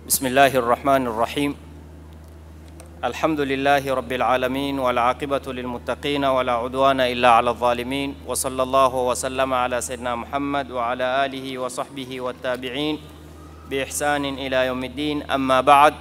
بسم الله الرحمن الرحيم. الحمد لله رب العالمين والعاقبة للمتقين ولا عدوان إلا على الظالمين وصلى الله وسلم على سيدنا محمد وعلى آله وصحبه والتابعين بإحسان إلى يوم الدين. أما بعد,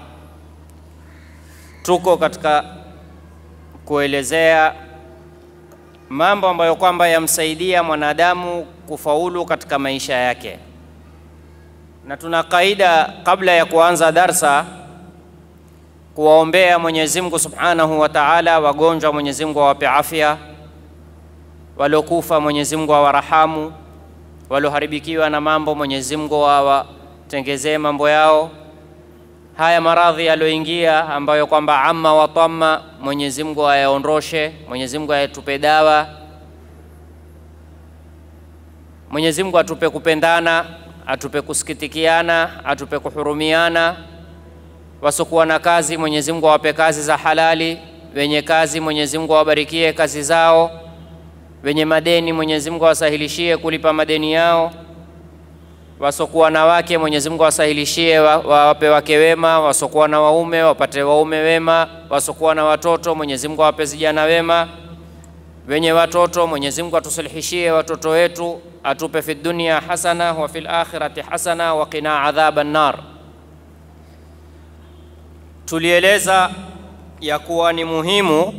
tuko katika kuelezea mambo ambayo kwamba yamsaidia mwanadamu kufaulu katika maisha yake. Na tuna kaida kabla ya kuanza darsa kuwaombea Mwenyezi Mungu Subhanahu wa Ta'ala wagonjwa, Mwenyezi Mungu awape afya, waliokufa Mwenyezi Mungu awarahamu, walioharibikiwa na mambo Mwenyezi Mungu awatengezee mambo yao. Haya maradhi yaloingia ambayo kwamba amma wa tamma, Mwenyezi Mungu ayaondoshe, Mwenyezi Mungu ayatupe dawa, Mwenyezi Mungu atupe kupendana, atupe kusikitikiana, atupe kuhurumiana. Wasokuwa na kazi, Mwenyezi Mungu awape kazi za halali. Wenye kazi, Mwenyezi Mungu awabarikie kazi zao. Wenye madeni, Mwenyezi Mungu awasahilishie kulipa madeni yao. Wasokuwa na wake, Mwenyezi Mungu awasahilishie wawape wake wema. Wasokuwa na waume, wapate waume wema. Wasokuwa na watoto, Mwenyezi Mungu awape vijana wema. Wenye watoto, Mwenyezi Mungu atusulihishie watoto wetu, atupe fi dunya hasana wa fil akhirati hasana wa qina adhaban nar. Tulieleza ya kuwa ni muhimu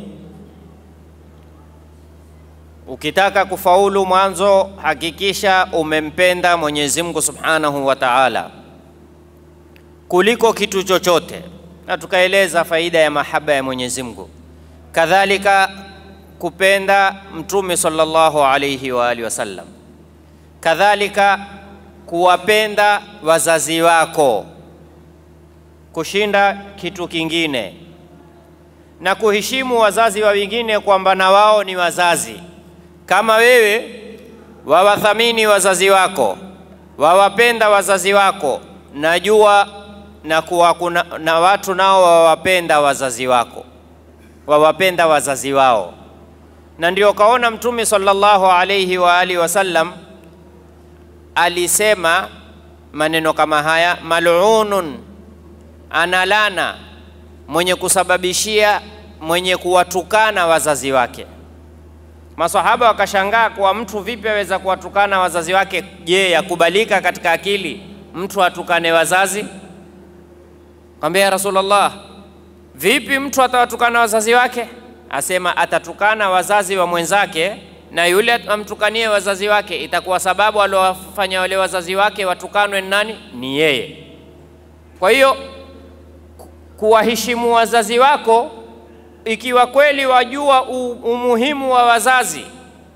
ukitaka kufaulu, mwanzo hakikisha umempenda Mwenyezi Mungu Subhanahu wa Ta'ala kuliko kitu chochote, na tukaeleza faida ya mahaba ya Mwenyezi Mungu. Kadhalika kupenda Mtume sallallahu alayhi wa alihi wasallam, kadhalika kuwapenda wazazi wako kushinda kitu kingine, na kuheshimu wazazi wa wengine kwamba na wao ni wazazi. Kama wewe wawathamini wazazi wako, wawapenda wazazi wako, najua na kuwa na watu nao wawapenda wazazi wako, wawapenda wazazi wao. Na ndio kaona Mtume sallallahu alayhi wa alihi wasallam alisema maneno kama haya: mal'unun, analana mwenye kusababishia mwenye kuwatukana wazazi wake. Masahaba wakashangaa kwa mtu vipi aweza kuwatukana wazazi wake? Je, yakubalika katika akili mtu atukane wazazi? Kwambia Rasulullah, vipi mtu atawatukana wazazi wake? Asema atatukana wazazi wa mwenzake, na yule amtukanie wazazi wake, itakuwa sababu alowafanya wale wazazi wake watukanwe nani? Ni yeye. Kwa hiyo kuwaheshimu wazazi wako, ikiwa kweli wajua umuhimu wa wazazi,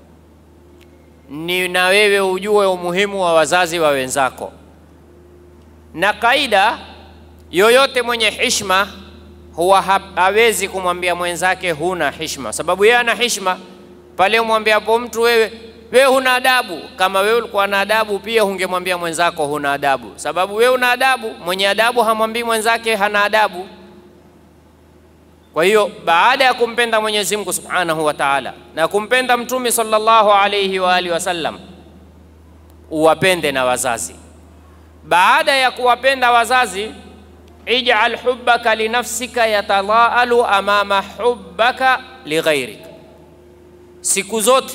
ni na wewe ujue umuhimu wa wazazi wa wenzako. Na kaida yoyote mwenye heshima huwa hawezi kumwambia mwenzake huna heshima, sababu yeye ana heshima. Pale umwambia hapo mtu wewe huna adabu, kama wewe ulikuwa na adabu pia hungemwambia mwenzako huna adabu, sababu wewe una adabu. Mwenye adabu hamwambii mwenzake hana adabu. Kwa hiyo baada ya kumpenda Mwenyezi Mungu Subhanahu wa Ta'ala na kumpenda Mtume sallallahu alayhi wa alihi wasallam, uwapende na wazazi. Baada ya kuwapenda wazazi, ij'al hubbaka li nafsika yatalaalu amama hubbaka li ghairik. Siku zote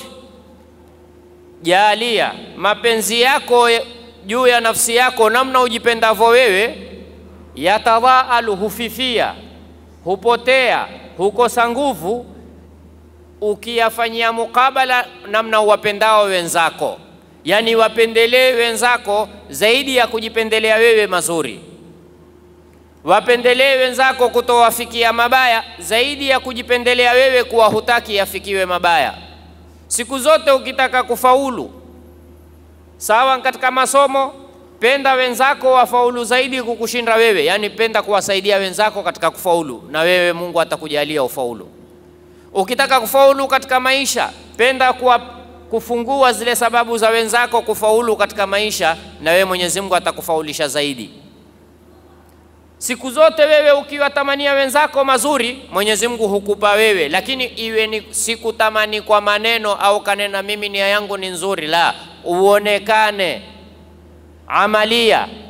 jalia mapenzi yako juu ya nafsi yako, namna ujipendavyo wewe, yatalaalu, hufifia, hupotea, hukosa nguvu, ukiyafanyia mukabala namna uwapendao wenzako. Yani wapendelee wenzako zaidi ya kujipendelea wewe mazuri. Wapendelee wenzako kutowafikia mabaya zaidi ya kujipendelea wewe kuwa hutaki yafikiwe mabaya. Siku zote ukitaka kufaulu, sawa katika masomo, penda wenzako wafaulu zaidi kukushinda wewe. Yani penda kuwasaidia wenzako katika kufaulu, na wewe Mungu atakujalia ufaulu. Ukitaka kufaulu katika maisha, penda kufungua zile sababu za wenzako kufaulu katika maisha, na wewe Mwenyezi Mungu atakufaulisha zaidi. Siku zote wewe ukiwatamania wenzako mazuri, Mwenyezi Mungu hukupa wewe, lakini iwe ni siku tamani kwa maneno au kanena mimi nia yangu ni nzuri, la, uonekane amalia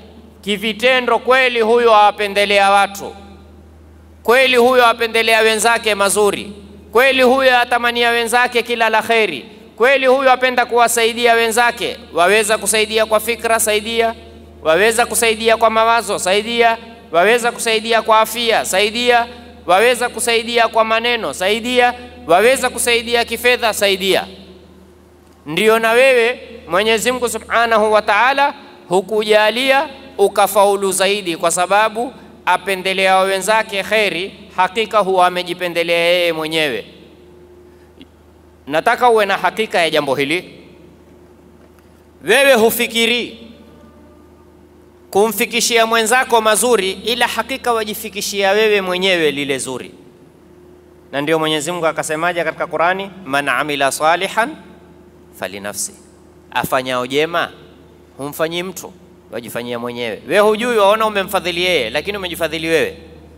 kivitendo kweli huyo awapendelea watu, kweli huyo awapendelea wenzake mazuri, kweli huyo atamania wenzake kila la kheri, kweli huyo apenda kuwasaidia wenzake, waweza kusaidia kwa fikra, saidia, waweza kusaidia kwa mawazo, saidia, waweza kusaidia kwa afya, saidia, waweza kusaidia kwa maneno, saidia, waweza kusaidia kifedha, saidia. Ndiyo na wewe Mwenyezi Mungu Subhanahu wa Ta'ala hukujalia ukafaulu zaidi, kwa sababu apendelea wenzake kheri, hakika huwa amejipendelea yeye mwenyewe. Nataka uwe na hakika ya jambo hili. Wewe hufikiri kumfikishia mwenzako mazuri, ila hakika wajifikishia wewe mwenyewe lile zuri. Na ndio Mwenyezi Mungu akasemaje katika Qur'ani, man amila salihan falinafsi, afanyao jema humfanyii mtu, wajifanyia mwenyewe. Wewe hujui, waona umemfadhili yeye, lakini umejifadhili wewe.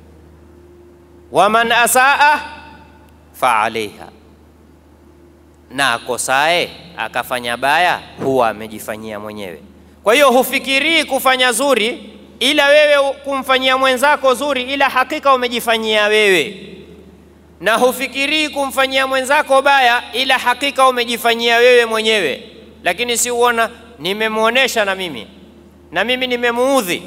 Waman asaa fa alaiha, na akosae akafanya baya huwa amejifanyia mwenyewe. Kwa hiyo hufikirii kufanya zuri, ila wewe kumfanyia mwenzako zuri, ila hakika umejifanyia wewe. Na hufikirii kumfanyia mwenzako baya, ila hakika umejifanyia wewe mwenyewe. Lakini si uona nimemuonesha na mimi nimemuudhi.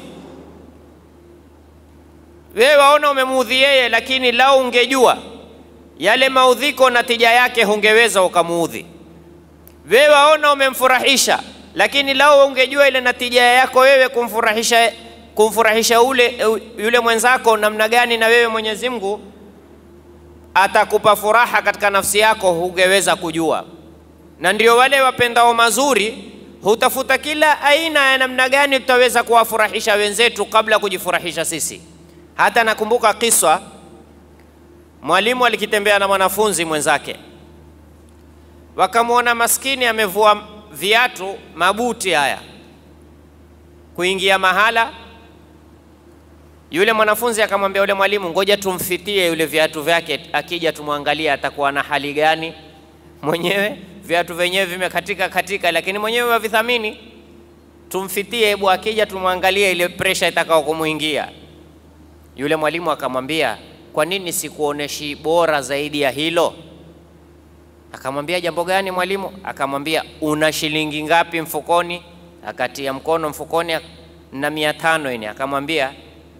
Wewe waona umemuudhi yeye, lakini lau ungejua yale maudhiko na tija yake hungeweza ukamuudhi. Wewe waona umemfurahisha, lakini lau ungejua ile natija yako wewe kumfurahisha yule mwenzako namna gani, na wewe Mwenyezi Mungu atakupa furaha katika nafsi yako, hungeweza kujua. Na ndio wale wapendao mazuri hutafuta kila aina ya namna gani tutaweza kuwafurahisha wenzetu kabla kujifurahisha sisi. Hata nakumbuka kisa, mwalimu alikitembea na mwanafunzi mwenzake, wakamwona maskini amevua viatu, mabuti haya, kuingia mahala. Yule mwanafunzi akamwambia yule mwalimu, ngoja tumfitie yule viatu vyake, akija tumwangalia atakuwa na hali gani. Mwenyewe viatu vyenyewe vimekatika, lakini mwenyewe wavithamini. Tumfitie, hebu akija tumwangalie ile pressure itakao kumuingia. Yule mwalimu akamwambia, kwa nini sikuoneshi bora zaidi ya hilo? Akamwambia, jambo gani mwalimu? Akamwambia, una shilingi ngapi mfukoni? Akatia mkono mfukoni na 500 ini. Akamwambia,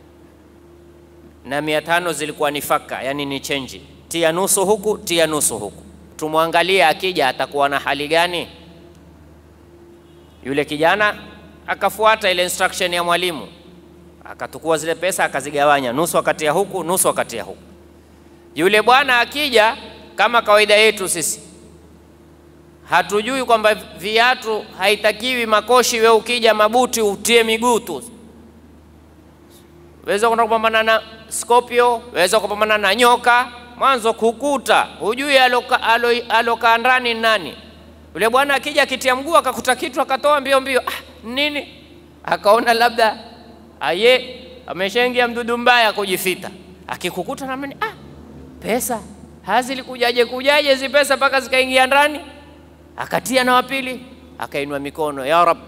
na 500 zilikuwa ni faka, yani ni change. Tia nusu huku, tia nusu huku. Tumwangalie akija atakuwa na hali gani. Yule kijana akafuata ile instruction ya mwalimu, akatukua zile pesa akazigawanya, nusu akatia huku, nusu akatia huku. Yule bwana akija, kama kawaida yetu sisi hatujui kwamba viatu haitakiwi makoshi. Wewe ukija mabuti utie miguu tu. Waweza kwenda kupambana na Scorpio, waweza kupambana na nyoka, mwanzo kukuta hujui aloka ndani nani. Yule bwana akija akitia mguu akakuta kitu akatoa mbio mbio, nini? Akaona labda ameshaingia mdudu mbaya kujifita. Akikukuta na mimi, pesa hazilikujaje hizi pesa mpaka zikaingia ndani? Akatia na wapili, akainua mikono, ya Rabbi,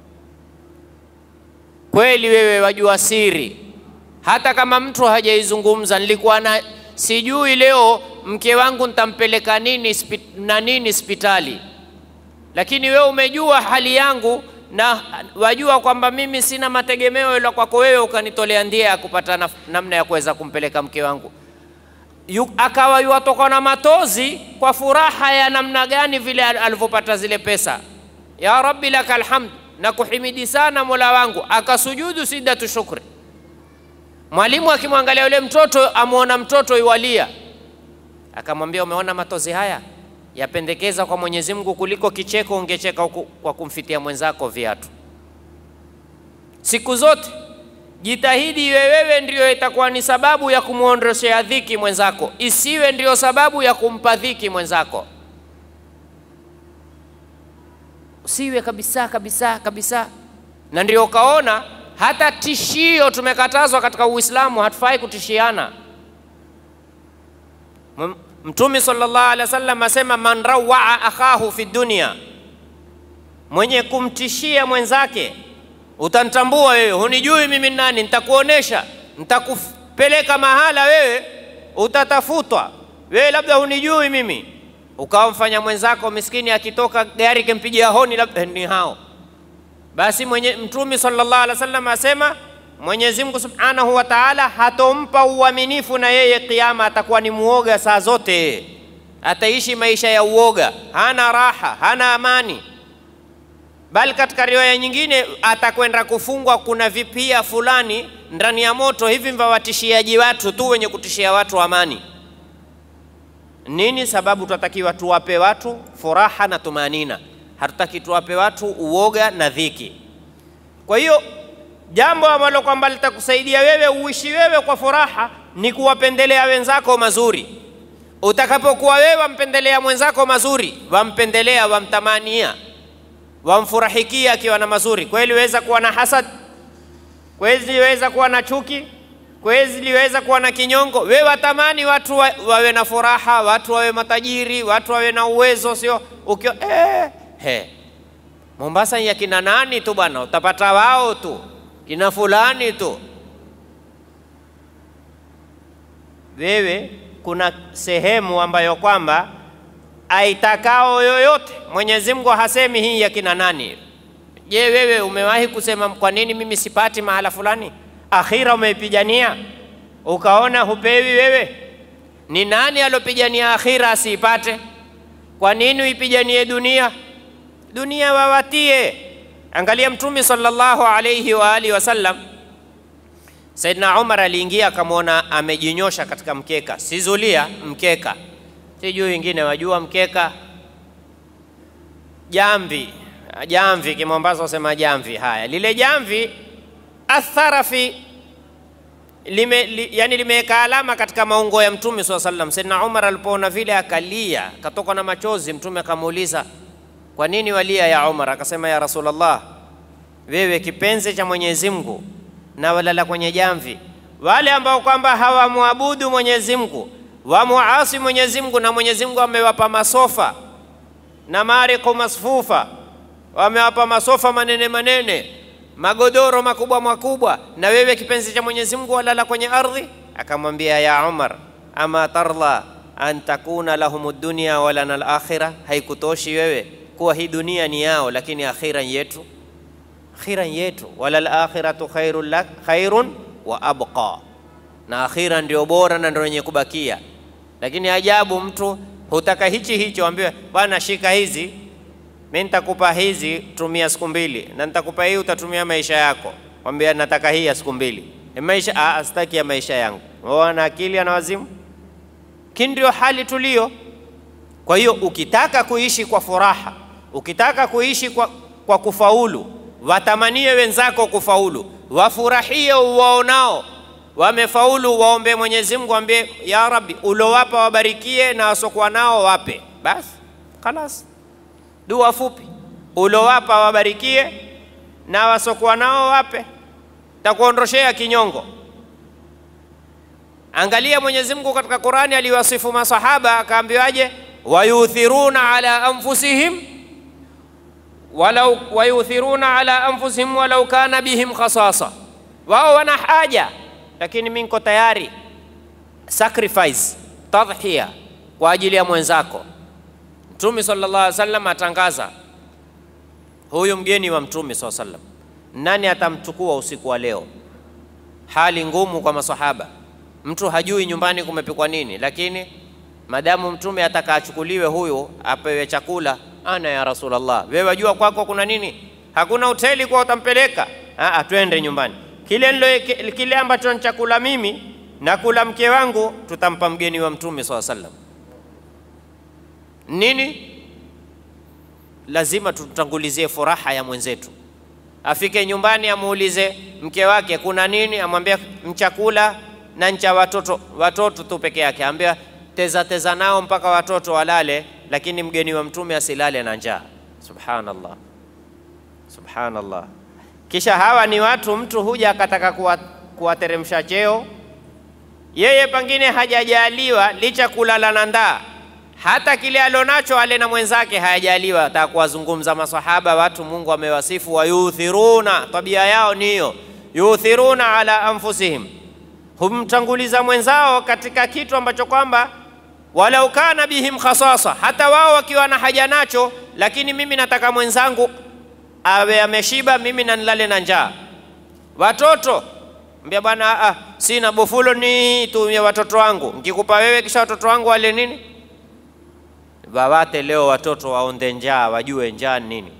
kweli wewe wajua siri, hata kama mtu hajaizungumza. Nilikuwa na sijui leo mke wangu nitampeleka nini hospitali, lakini wewe umejua hali yangu na wajua kwamba mimi sina mategemeo ila kwako wewe, ukanitolea ndia ya kupata namna ya kuweza kumpeleka mke wangu. Akawa yuatoka na matozi kwa furaha ya namna gani vile alivyopata zile pesa. Ya Rabbi lakal hamd, na kuhimidi sana Mola wangu. Akasujudu siddatu shukri. Mwalimu akimwangalia yule mtoto, amuona mtoto yualia, akamwambia, umeona matozi haya? Yapendekeza kwa Mwenyezi Mungu kuliko kicheko ungecheka kwa kumfitia mwenzako viatu. Siku zote jitahidi wewe ndio itakuwa ni sababu ya kumuondoshea dhiki mwenzako, isiwe ndio sababu ya kumpa dhiki mwenzako. Usiwe kabisa. Na ndio kaona hata tishio tumekatazwa katika Uislamu, hatufai kutishiana. Mtume sallallahu alaihi wasallam asema, man rawaa akhahu fi dunya, mwenye kumtishia mwenzake Utanitambua wewe, hunijui mimi nani, nitakuonesha, nitakupeleka mahala wewe utatafutwa. Wewe labda hunijui mimi. Ukawa mfanya mwenzako miskini akitoka gari kimpigia honi labda ni hao. Basi Mtume sallallahu alaihi wasallam asema Mwenyezi Mungu Subhanahu wa Ta'ala hatompa uaminifu na yeye kiyama atakuwa ni muoga saa zote. Ataishi maisha ya uoga, hana raha, hana amani. Bali katika riwaya nyingine atakwenda kufungwa, kuna vipia fulani ndani ya moto hivi mwawatishiaji watu tu, wenye kutishia watu amani. Nini sababu? Tunatakiwa tuwape watu furaha na tumanina, hatutaki tuwape watu uoga na dhiki. Kwa hiyo jambo ambalo kwamba litakusaidia wewe uishi wewe kwa furaha ni kuwapendelea wenzako mazuri. Utakapokuwa wewe wampendelea mwenzako mazuri, wampendelea, wamtamania, wamfurahikia akiwa na mazuri, kweli weza kuwa na hasad, kweli weza kuwa na chuki, kweli weza kuwa na kinyongo. Wewe watamani watu wawe na furaha, watu wawe matajiri, watu wawe na uwezo, sio ukio Mombasa ya kina nani tu bwana, utapata wao tu, kina fulani tu. Wewe kuna sehemu ambayo kwamba aitakao yoyote Mwenyezi Mungu hasemi hii ya kina nani. Je, wewe umewahi kusema kwa nini mimi sipati mahala fulani? Akhira umeipigania ukaona hupewi wewe? Ni nani alopigania akhira asipate? Kwa nini uipiganie dunia? Dunia wawatie. Angalia Mtume sallallahu alayhi wa alihi wasallam, Saidna Umar aliingia akamwona amejinyosha katika mkeka, si zulia, mkeka. Sijui wengine wajua mkeka, jamvi Kimombasa wasema jamvi. Haya, lile jamvi athara fi yani limeweka alama katika maungo ya Mtume sallallahu alayhi wasallam. Saidna Umar alipoona vile akalia, akatoka na machozi. Mtume akamuuliza, kwa nini walia ya Umar? Akasema, ya Rasulullah, wewe kipenzi cha Mwenyezi Mungu na walala kwenye jamvi. Wale ambao kwamba hawamwabudu Mwenyezi Mungu, wamuasi Mwenyezi Mungu, na Mwenyezi Mungu amewapa masofa na mariqu masfufa, wamewapa masofa manene, magodoro makubwa, na wewe kipenzi cha Mwenyezi Mungu walala kwenye ardhi. Akamwambia, ya Umar, ama tarla an takuna lahumud dunya wa lana al-akhirah? Haikutoshi wewe kuwa hii dunia ni yao lakini akhira yetu? Akhira yetu, wala al-akhiratu khairun wa abqa, na akhira ndio bora na ndio yenye kubakia. Lakini ajabu, mtu hutaka hicho, ambiwe bwana, shika hizi, mimi nitakupa hizi, tumia siku 2, na nitakupa hii utatumia maisha yako. Mwambie nataka hii ya siku 2. Maisha sitaki ya maisha yangu. Wana akili ana wazimu? Ndio hali tulio. Kwa hiyo ukitaka kuishi kwa furaha, ukitaka kuishi kwa kufaulu, watamanie wenzako kufaulu, wafurahie uwaonao wamefaulu, waombe Mwenyezi Mungu, ambie ya Rabbi, ulowapa wabarikie na wasokuwa nao wape. Basi خلاص, dua fupi, ulowapa wabarikie na wasokuwa nao wape, takuondoshea kinyongo. Angalia Mwenyezi Mungu katika Qur'ani aliwasifu masahaba, akaambiwaje? Wayuthiruna ala anfusihim walau kana bihim khasasa. Wao wana haja, lakini mimi niko tayari sacrifice, tadhhiya kwa ajili ya mwenzako. Mtume sallallahu alaihi wasallam atangaza, huyu mgeni wa Mtume sallallahu alaihi wasallam, nani atamchukua usiku wa leo? Hali ngumu kwa masahaba, mtu hajui nyumbani kumepikwa nini, lakini madamu Mtume ataka achukuliwe huyu apewe chakula, ana ya Rasulullah, wewe wajua kwako kuna nini? Hakuna hoteli kwa utampeleka, twende nyumbani. Kile ambacho ni chakula mimi na kula mke wangu tutampa mgeni wa Mtume sallallahu alaihi wasallam. Nini? Lazima tutangulizie furaha ya mwenzetu. Afike nyumbani amuulize mke wake kuna nini, amwambia mchakula na ncha watoto tu peke yake, ambia teza nao mpaka watoto walale, lakini mgeni wa Mtume asilale na njaa. Subhanallah, subhanallah. Kisha hawa ni watu, mtu huja akataka kuwateremsha cheo, yeye pengine hajajaliwa, licha kulala na ndaa, hata kile alionacho ale na mwenzake hayajaliwa. Atakuwazungumza masahaba, watu Mungu amewasifu, wayuthiruna, tabia yao niyo yuthiruna ala anfusihim, humtanguliza mwenzao katika kitu ambacho kwamba walau kana bihim khasasa, hata wao wakiwa na haja nacho, lakini mimi nataka mwenzangu awe ameshiba, mimi na nilale na njaa. Watoto mbia bwana, sina bofulo ni tumie watoto wangu, nikikupa wewe kisha watoto wangu wale nini? Wawate leo watoto waonde njaa, wajue njaa nini.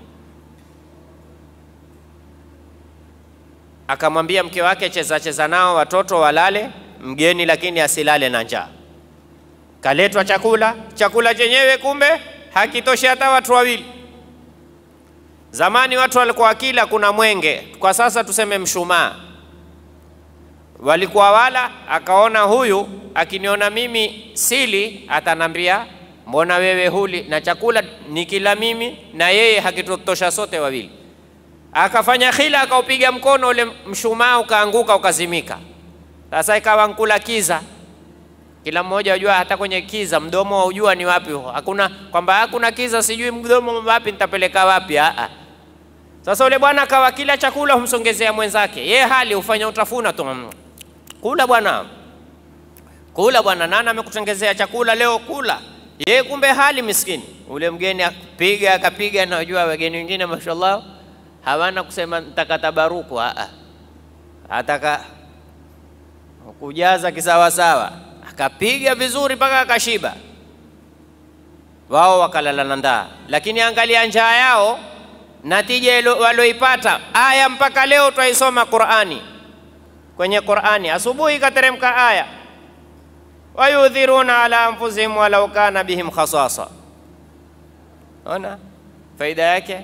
Akamwambia mke wake, cheza nao watoto walale, mgeni lakini asilale na njaa. Kaletwa chakula chenyewe kumbe hakitoshi hata watu wawili. Zamani watu walikuwa wakila kuna mwenge, kwa sasa tuseme mshumaa. Walikuwa wala, akaona huyu akiniona mimi sili atanambia mbona wewe huli, na chakula nikila mimi na yeye hakitotosha sote wawili. Akafanya khila, akaupiga mkono, ule mshumaa ukaanguka ukazimika. Sasa ikawa nkula kiza, kila mmoja wajua hata kwenye kiza mdomo waujua ni wapi. Hakuna kwamba hakuna kiza sijui mdomo wapi nitapeleka wapi. Sasa ule bwana akawa kila chakula humsongezea mwenzake, yeye hali ufanya utafuna tu, kula bwana, kula bwana, nana amekutengezea chakula leo, kula. Yeye kumbe hali miskini. Ule mgeni akapiga, na wajua wageni wengine mashallah hawana kusema nitakata baruku, ataka kujaza kisawa sawa, akapiga vizuri mpaka akashiba. Wao wakalala na ndaa, lakini angalia njaa yao, natija walioipata. Aya mpaka leo twaisoma Qur'ani, kwenye Qur'ani asubuhi kateremka aya, wayudhiruna ala anfusihim walau kana bihim khasasa. Ona faida yake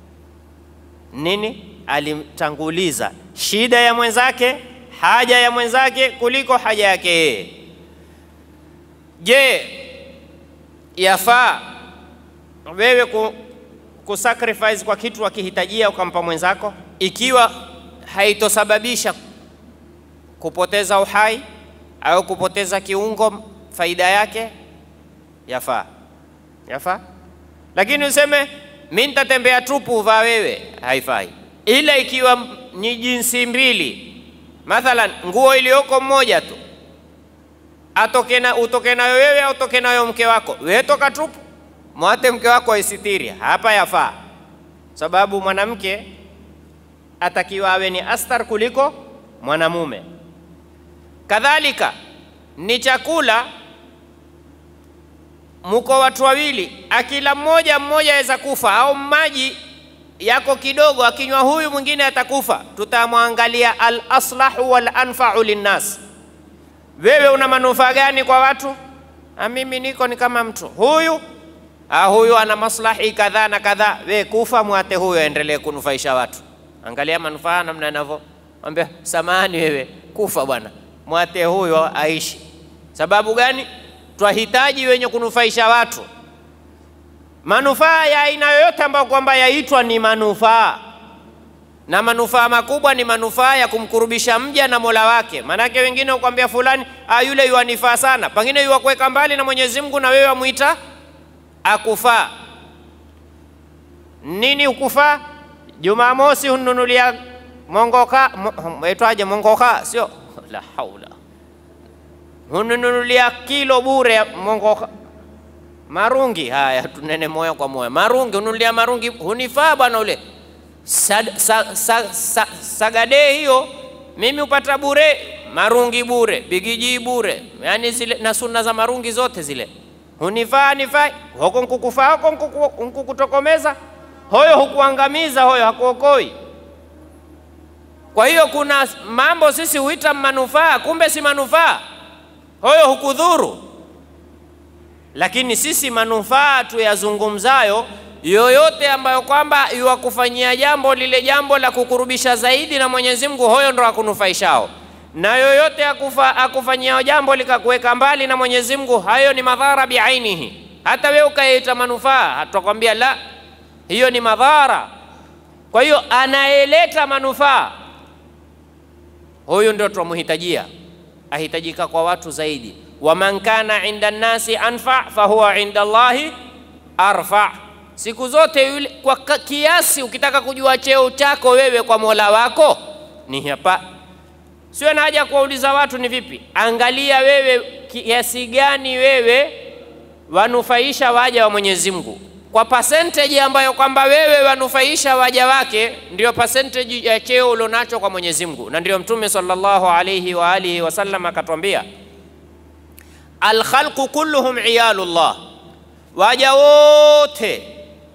nini? Alimtanguliza shida ya mwenzake, haja ya mwenzake kuliko haja yake yeye. Je, yafaa wewe kusacrifice kwa kitu wakihitajia ukampa mwenzako, ikiwa haitosababisha kupoteza uhai au kupoteza kiungo faida yake? Yafaa, yafaa. Lakini useme mimi nitatembea tupu uvaa wewe, haifai. Ila ikiwa ni jinsi mbili, mathalan nguo iliyoko mmoja tu, utoke nayo wewe au utoke nayo mke wako, wewe toka tupu, mwate mke wako aisitiri, hapa yafaa. Sababu mwanamke atakiwa awe ni astar kuliko mwanamume. Kadhalika ni chakula, muko watu wawili, akila mmoja aweza kufa, au maji yako kidogo akinywa huyu mwingine atakufa, tutamwangalia al-aslahu wal-anfa'u linnas. Wewe una manufaa gani kwa watu? Mimi niko ni kama mtu huyu, huyu ana maslahi kadhaa na kadhaa, wewe kufa mwate huyu aendelee kunufaisha watu. Angalia manufaa namna yanavyo. Mwambie samahani wewe kufa bwana, mwate huyu aishi. Sababu gani? Twahitaji wenye kunufaisha watu. Manufaa ya aina yoyote ambayo kwamba yaitwa ni manufaa, na manufaa makubwa ni manufaa ya kumkurubisha mja na Mola wake. Manake wengine ukwambia fulani yule yuanifaa sana, pengine yuwakuweka mbali na Mwenyezi Mungu, na wewe amuita akufaa. Nini ukufaa? Jumamosi hununulia mongoka, waitwaje mongoka, sio la haula, hununulia kilo bure mongoka, marungi. Haya tunene moyo kwa moyo, marungi hununulia marungi, hunifaa bwana ule. Sagade hiyo mimi upata bure, marungi bure, bigiji bure, yani zile na sunna za marungi zote zile hunifaa. Nifai huko nkukufaa, huko nkukutokomeza, hoyo hukuangamiza, hoyo hakuokoi. Kwa hiyo kuna mambo sisi huita manufaa, kumbe si manufaa, hoyo hukudhuru. Lakini sisi manufaa tuyazungumzayo yoyote ambayo kwamba yuwakufanyia jambo, lile jambo la kukurubisha zaidi na Mwenyezi Mungu, hoyo ndo akunufaishao. Na yoyote akufanyia jambo likakuweka mbali na Mwenyezi Mungu, hayo ni madhara biainihi. Hata wewe ukaita manufaa, hatakwambia la, hiyo ni madhara. Kwa hiyo anaeleta manufaa, huyu ndio tunamhitajia, ahitajika kwa watu zaidi. wa man kana inda nasi anfa fahuwa inda Allahi arfa. Siku zote yule kwa kiasi, ukitaka kujua cheo chako wewe kwa Mola wako ni hapa. Sio na haja kuuliza watu ni vipi. Angalia wewe kiasi gani wewe wanufaisha waja wa Mwenyezi Mungu. Kwa percentage ambayo kwamba wewe wanufaisha waja wake, ndio percentage ya cheo ulionacho kwa Mwenyezi Mungu. Na ndio Mtume sallallahu alayhi wa alihi wasallam akatwambia, al-khalqu kulluhum iyalullah, waja wote,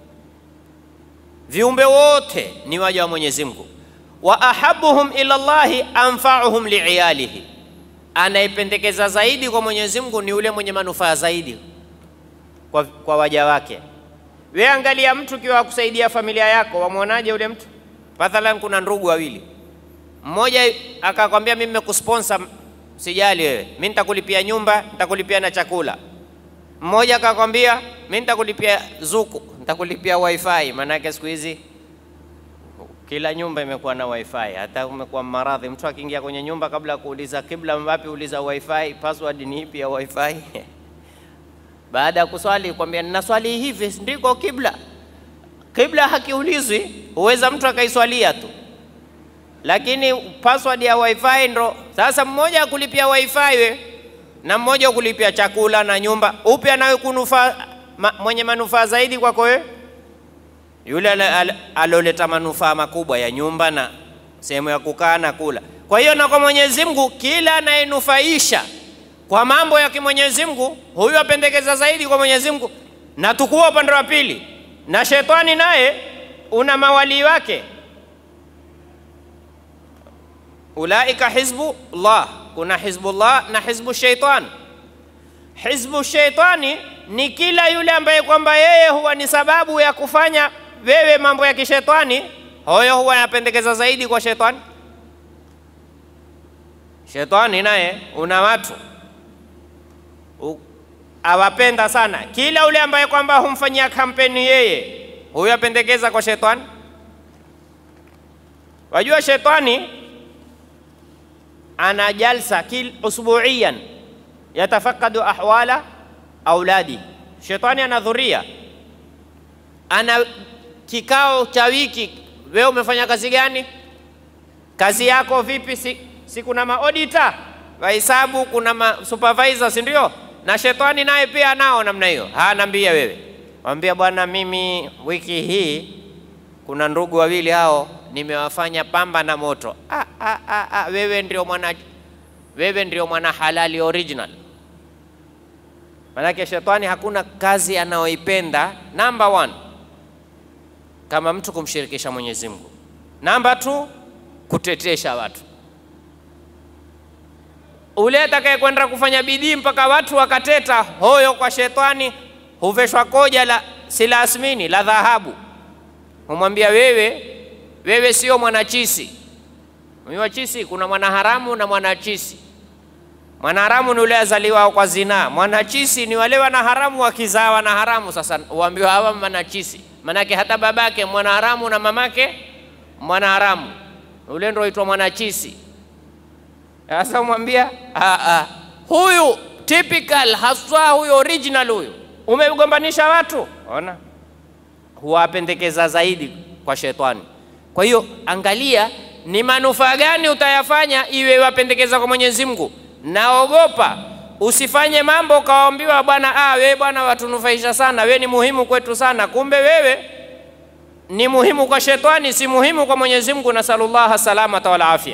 viumbe wote ni waja wa Mwenyezi Mungu. Wa ahabbuhum ila Allahi anfa'uhum li'iyalihi, anaipendekeza zaidi kwa Mwenyezi Mungu ni yule mwenye manufaa zaidi kwa waja wake. Wewe angalia mtu kiwa kusaidia familia yako, wamwonaje yule mtu? Mathalan kuna ndugu wawili, mmoja akakwambia mimi nimekusponsor, sijali wewe, mimi nitakulipia nyumba, nitakulipia na chakula. Mmoja akakwambia mimi nitakulipia zuku, nitakulipia wifi. Maana yake siku hizi kila nyumba imekuwa na wifi, hata umekuwa maradhi. Mtu akiingia kwenye nyumba, kabla kuuliza kibla wapi, uliza wifi, password ni ipi ya wifi. Baada ya kuswali kwambia ninaswali hivi ndiko kibla. Kibla hakiulizwi, huweza mtu akaiswalia tu, lakini password ya wifi ndo. Sasa mmoja akulipia wifi we, na mmoja akulipia chakula na nyumba, upi anawe kunufaa mwenye manufaa zaidi kwako wewe? Yule aloleta manufaa makubwa ya nyumba na sehemu ya kukaa na kula. Kwa hiyo na kwa Mwenyezi Mungu, kila anayenufaisha kwa mambo ya kimwenyezi Mungu, huyu apendekeza zaidi kwa Mwenyezi Mungu. Na tukua upande wa pili, na shetani naye una mawali wake. Ulaika hizbullah, kuna hizbullah na hizbu shaitan. Hizbu shaitani ni kila yule ambaye kwamba yeye huwa ni sababu ya kufanya wewe mambo ya kishetani, huyo huwa anapendekeza zaidi kwa shetani. Shetani naye una watu awapenda sana. Kila yule ambaye kwamba humfanyia kampeni yeye, huyo apendekeza kwa shetani. Wajua shetani ana jalsa usbuiyan yatafakadu ahwala auladi. Shetani anadhuria, ana kikao cha wiki. Wewe umefanya kazi gani? Kazi yako vipi? Si kuna maauditor wahesabu, kuna supervisor, si ndio? Na shetani naye pia nao namna hiyo. Naambia wewe, mwambia bwana, mimi wiki hii kuna ndugu wawili hao nimewafanya pamba na moto. Wewe ndio mwana halali original. Maana shetani hakuna kazi anaoipenda number 1 kama mtu kumshirikisha Mwenyezi Mungu. Number 2 kutetesha watu. Ule atakaye kwenda kufanya bidii mpaka watu wakateta, hoyo kwa shetani huveshwa koja la silasmini la dhahabu. Humwambia wewe sio mwanachisi. Mwanachisi kuna mwanaharamu na mwanachisi. Mwanaharamu ni ule azaliwa kwa zina, mwanachisi ni wale wanaharamu wakizaa wanaharamu. Sasa uambiwa hawa mwanachisi, manake hata babake mwanaharamu na mamake mwanaharamu, ule ndio huitwa mwanachisi. Sasa umwambia huyu typical haswa, huyu original, huyu umegombanisha watu. Ona, huwapendekeza zaidi kwa shetani. Kwa hiyo angalia ni manufaa gani utayafanya iwe wapendekeza kwa Mwenyezi Mungu. Naogopa usifanye mambo ukaambiwa bwana, wewe bwana watunufaisha sana, wewe ni muhimu kwetu sana, kumbe wewe ni muhimu kwa shetani, si muhimu kwa Mwenyezi Mungu. Nasallallahu salamata wal afia.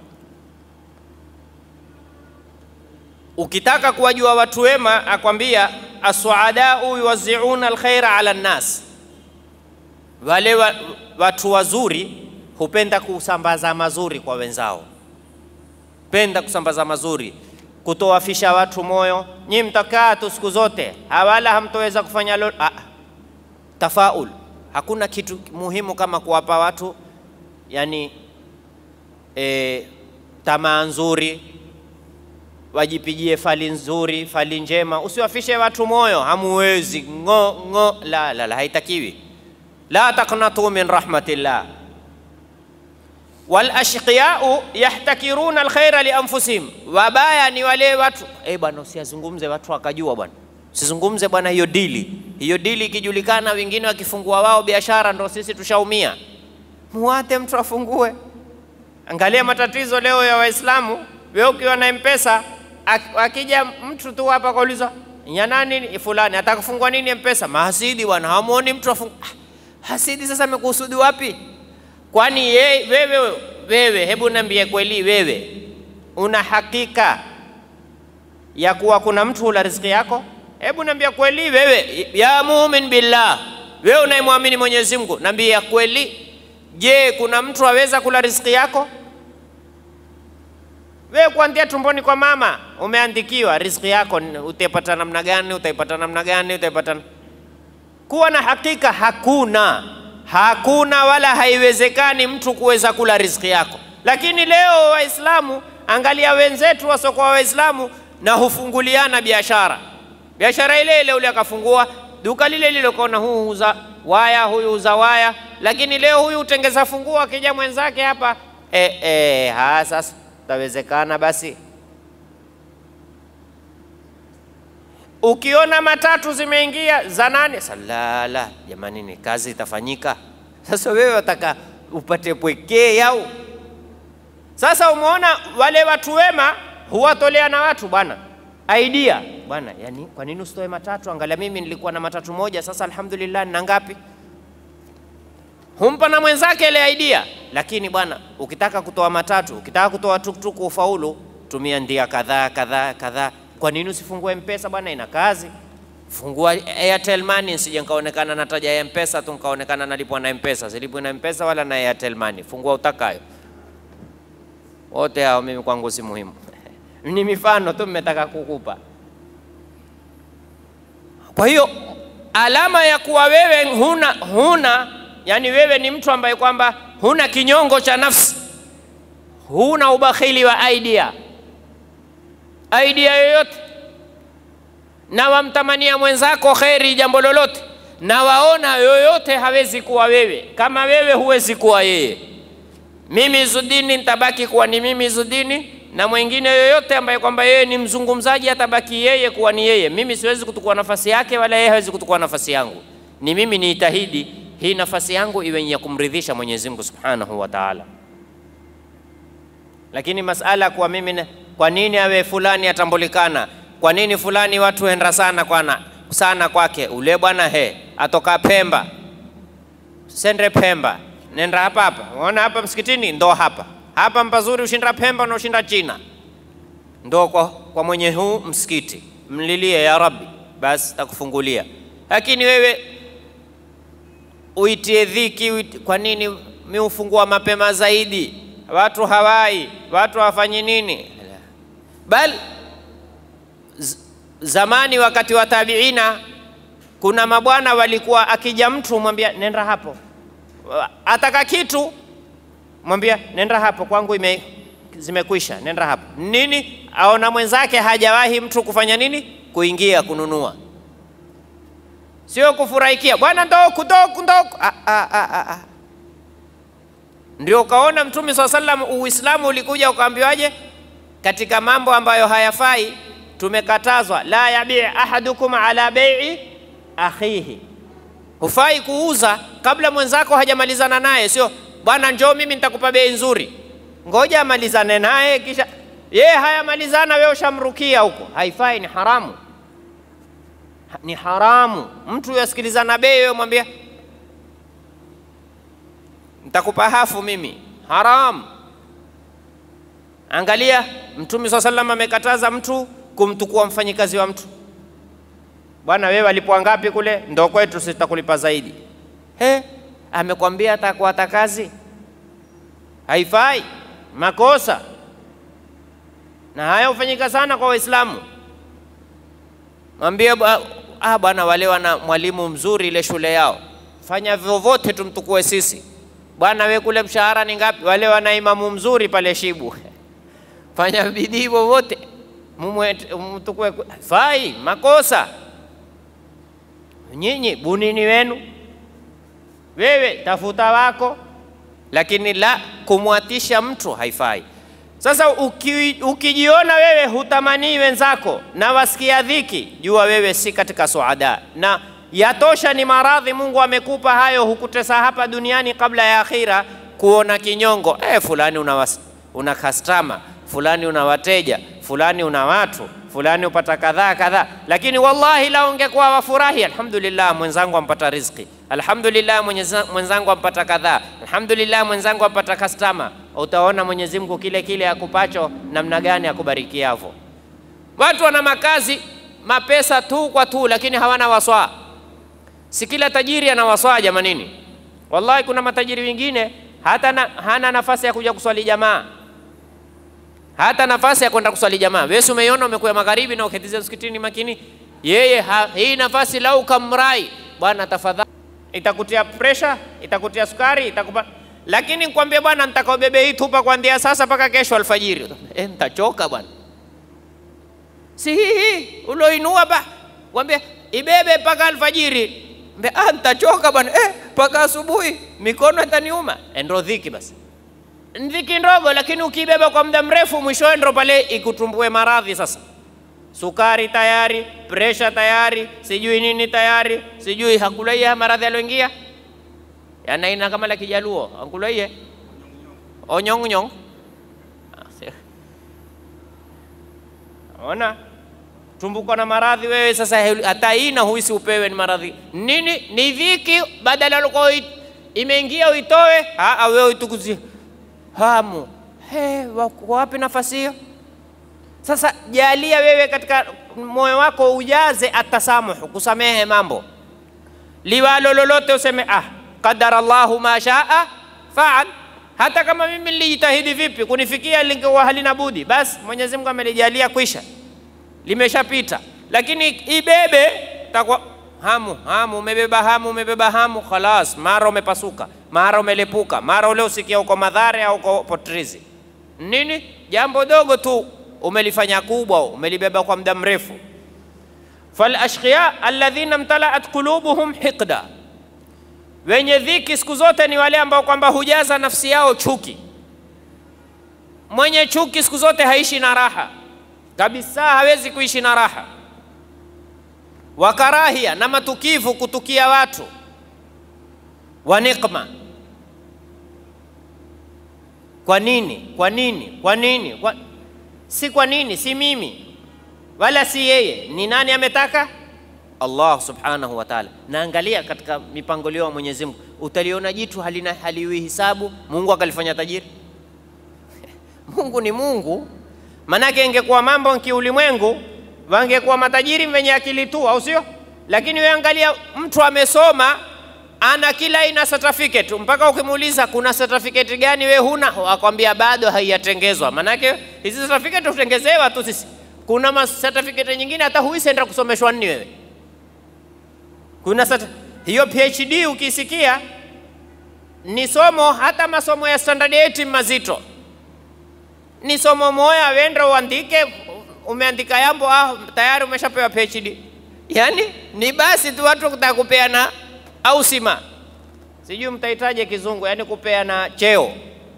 Ukitaka kuwajua watu wema, akwambia as-suadau yuwazzi'una al-khaira 'ala an-nas. Wale watu wazuri hupenda kusambaza mazuri kwa wenzao, penda kusambaza mazuri, kutowafisha watu moyo. Nyi mtakaa tu siku zote, hawala hamtoweza kufanya tafaul. Hakuna kitu muhimu kama kuwapa watu yani tamaa nzuri, wajipigie fali nzuri, fali njema. Usiwafishe watu moyo, hamuwezi la haitakiwi. La taqnatu min rahmatillah. Wal ashqiyau yahtakiruna alkhaira li anfusihim, wabaya ni wale watu bwana usizungumze watu wakajua bwana, usizungumze bwana hiyo dili ikijulikana, wengine wakifungua wao biashara ndio sisi tushaumia. Muate mtu afungue. Angalia matatizo leo ya Waislamu. Wewe ukiwa na M-Pesa, akija mtu tu hapa kauliza ya nani fulani atakufungua nini M-Pesa, mahasidi bwana, hamuoni mtu afungua. Hasidi sasa amekusudi wapi? Kwani wewe hebu niambie kweli, wewe una hakika ya kuwa kuna mtu hula riziki yako? Hebu niambie kweli wewe, ya muumini billah, wewe unayemwamini Mwenyezi Mungu, niambie kweli, je, kuna mtu aweza kula riziki yako? Wewe kuanzia tumboni kwa mama umeandikiwa riziki yako, utaipata namna gani, utaipata namna gani, utaipata. Kuwa na hakika hakuna wala haiwezekani mtu kuweza kula riziki yako. Lakini leo Waislamu, angalia wenzetu wasiokuwa Waislamu na hufunguliana biashara. Biashara ile ule akafungua duka lile ukaona huu uza waya, huyu uza waya, lakini leo huyu utengeza funguo, akija mwenzake hapa sasa tawezekana basi. Ukiona matatu zimeingia za nani, salala jamani, ni kazi itafanyika. Sasa wewe wataka upate pwekee au? Sasa umeona wale watu wema huwatolea na watu bwana idea bwana, yani kwa nini usitoe matatu? Angalia mimi nilikuwa na matatu moja, sasa alhamdulillah na ngapi? Humpa na mwenzake ile idea. Lakini bwana, ukitaka kutoa matatu, ukitaka kutoa tuktuku ufaulu, tumia ndia kadhaa. Kwa nini usifungue M-Pesa bwana, ina kazi? Fungua Airtel Money, nisije nikaonekana nataja M-Pesa tu nikaonekana nalipwa na M-Pesa. Silipwi na M-Pesa wala na Airtel Money. Fungua utakayo. Wote hao mimi kwangu si muhimu. Ni mifano tu nimetaka kukupa. Kwa hiyo alama ya kuwa wewe huna yani wewe ni mtu ambaye kwamba huna kinyongo cha nafsi, huna ubakhili wa idea yoyote, na wamtamania mwenzako kheri jambo lolote, na waona yoyote hawezi kuwa wewe kama wewe huwezi kuwa yeye. Mimi Izudini nitabaki kuwa ni mimi Izudini, na mwingine yoyote ambaye kwamba yeye ni mzungumzaji atabaki yeye kuwa ni yeye. Mimi siwezi kutukua nafasi yake wala yeye hawezi kutukua nafasi yangu. Ni mimi niitahidi hii nafasi yangu iwe ya kumridhisha Mwenyezi Mungu Subhanahu wa Ta'ala. Lakini masala kwa mimi, kwa nini awe fulani atambulikana? Kwa nini fulani watu hendra sana kwake? Ule bwana atoka Pemba, sendre Pemba, nenda hapa. Unaona hapa msikitini ndo hapa mpazuri, ushinda Pemba na ushinda China. Ndo kwa mwenye huu msikiti mlilie ya Rabbi, basi takufungulia. Lakini wewe uitie dhiki, kwa nini mimi ufungua mapema zaidi? Watu hawai, watu hawafanyi nini? Bal zamani wakati wa tabiina kuna mabwana walikuwa akija mtu mwambia nenda hapo, ataka kitu mwambia nenda hapo, kwangu zimekwisha, nenda hapo. Nini? Aona mwenzake hajawahi mtu kufanya nini? Kuingia kununua, sio kufurahikia bwana ndoku. Ndio kaona Mtume SAW Uislamu ulikuja ukaambiwaje katika mambo ambayo hayafai tumekatazwa, la yabi ahadukum ala bai'i akhihi. Hufai kuuza kabla mwenzako hajamalizana naye. Sio bwana njoo mimi nitakupa bei nzuri, ngoja amalizane naye kisha yeye hayamalizana wewe ushamrukia huko. Haifai, ni haramu. Ni haramu mtu yasikilizana bei, wewe mwambie nitakupa hafu mimi, haramu. Angalia Mtume SAW amekataza mtu kumtukua mfanyikazi wa mtu. Bwana wewe alipo ngapi kule? Ndio kwetu sisi tutakulipa zaidi. Amekwambia atakuwa kazi. Haifai, makosa. Na haya hufanyika sana kwa Waislamu. Mwambie bwana wale wana mwalimu mzuri ile shule yao, fanya vyovyote tumtukue sisi. Bwana wewe kule mshahara ni ngapi? Wale wana imamu mzuri pale Shibu. Fanya bidii wote mtukue. Fai, makosa. Nyinyi bunini wenu, wewe tafuta wako, lakini la kumwatisha mtu haifai. Sasa ukijiona wewe hutamani wenzako na wasikia dhiki, jua wewe si katika suada, na yatosha ni maradhi Mungu amekupa hayo, hukutesa hapa duniani kabla ya akhira kuona kinyongo. Fulani una customer, fulani una wateja, fulani una watu, fulani upata kadhaa kadhaa, lakini wallahi la ungekuwa wafurahi, alhamdulillah mwenzangu ampata riziki, alhamdulillah mwenzangu ampata kadhaa, alhamdulillah mwenzangu ampata customer, utaona Mwenyezi Mungu kile kile akupacho namna gani akubarikiavyo. Watu wana makazi mapesa tu kwa tu, lakini hawana waswa. Si kila tajiri ana waswa jamanini. Wallahi kuna matajiri wengine hana nafasi ya kuja kuswali jamaa, hata nafasi ya kwenda kuswali jamaa. Wewe umeiona umekuwa magharibi na uketiza msikitini makini, yeye hii nafasi lau kamrai, bwana tafadhali, itakutia pressure, itakutia sukari, itakupa. Lakini nikwambie bwana, nitakaobebe hii tupa kuanzia sasa mpaka kesho alfajiri, nitachoka bwana. Si hii uloinua ba, mwambie ibebe mpaka alfajiri, nitachoka bwana, mpaka asubuhi mikono itaniuma. Ndio dhiki basi, dhiki ndogo, lakini ukibeba kwa muda mrefu mwisho ndio pale ikutumbue maradhi. Sasa sukari tayari, pressure tayari, sijui nini tayari, sijui hakulaia maradhi yaloingia yanaina kama la Kijaluo, hakulaia onyong. Ona tumbuko na maradhi wewe sasa, hata ina huisi upewe ni maradhi nini? Ni dhiki, badala lako imeingia uitoe, wewe uitukuzie hamu. Wapi nafasi hiyo? Sasa jalia wewe katika moyo wako ujaze atasamuhu, kusamehe mambo liwalo lolote, useme qadara Allahu ma shaa faal. Hata kama mimi nilijitahidi vipi kunifikia lingekuwa halina budi, basi Mwenyezi Mungu amelijalia kwisha, limeshapita. Lakini ibebe takwa umebeba hamu khalas, mara umepasuka, mara umelepuka, mara ule usikia uko Madhare au uko Potrizi. Nini? Jambo dogo tu umelifanya kubwa, umelibeba kwa muda mrefu. Fal ashqiya alladhina mtalaat qulubuhum hiqda, wenye dhiki siku zote ni wale ambao kwamba hujaza nafsi yao chuki. Mwenye chuki siku zote haishi na raha kabisa, hawezi kuishi na raha. Wakarahia, na matukivu, kutukia watu. Wa niqma, kwa nini? Si kwa nini, si mimi wala si yeye, ni nani ametaka? Allah subhanahu wa ta'ala. Naangalia katika mipangilio ya Mwenyezi Mungu, utaliona jitu haliwi hisabu, Mungu akalifanya tajiri. Mungu ni Mungu. Manake ingekuwa mambo kiulimwengu, wangekuwa matajiri wenye akili tu, au sio? Lakini wewe angalia, mtu amesoma, ana kila aina certificate, mpaka ukimuuliza kuna certificate gani wewe huna, akwambia bado haijatengezwa. Manake hizi certificate hutengezewa tu sisi. Kuna certificate nyingine hata huisenda kusomeshwa nini wewe. Kuna hiyo PhD ukisikia ni somo, hata masomo ya standard 8 mazito. Ni somo moja wenda uandike, umeandika yambo tayari umeshapewa PhD. Yani ni basi tu watu kutakupeana au sima. Sijui mtahitaje kizungu, yani kupeana cheo.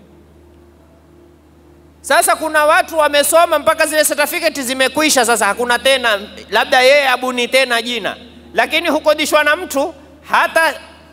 Sasa kuna watu wamesoma mpaka zile certificate zimekwisha, sasa hakuna tena, labda yeye abuni tena jina. Lakini hukodishwa na mtu hata